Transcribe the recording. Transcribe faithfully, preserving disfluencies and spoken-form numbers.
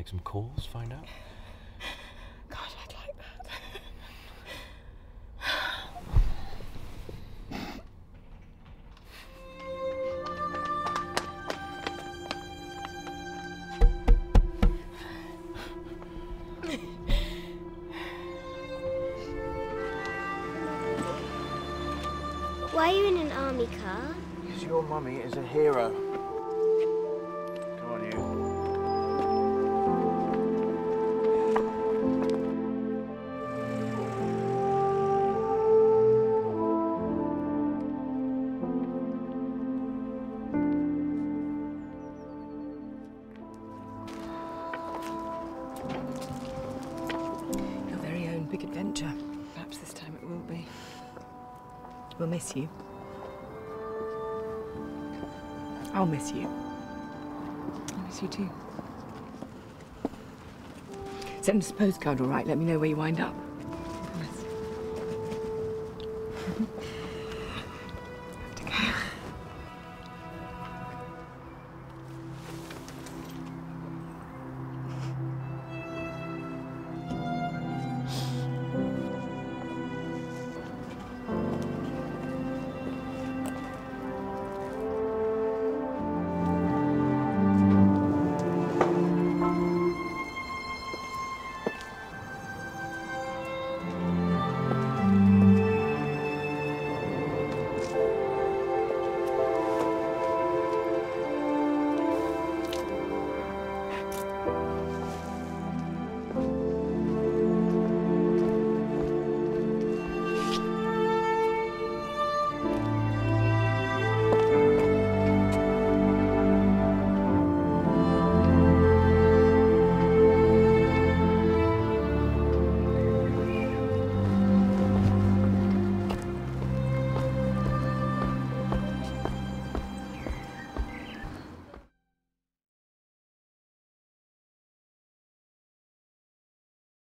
make some calls, find out? God, I'd like that. Why are you in an army car? Because your mummy is a hero. Come on, you. Your very own big adventure. Perhaps this time it will be. We'll miss you. I'll miss you. I'll miss you too. Send us a postcard, all right? Let me know where you wind up.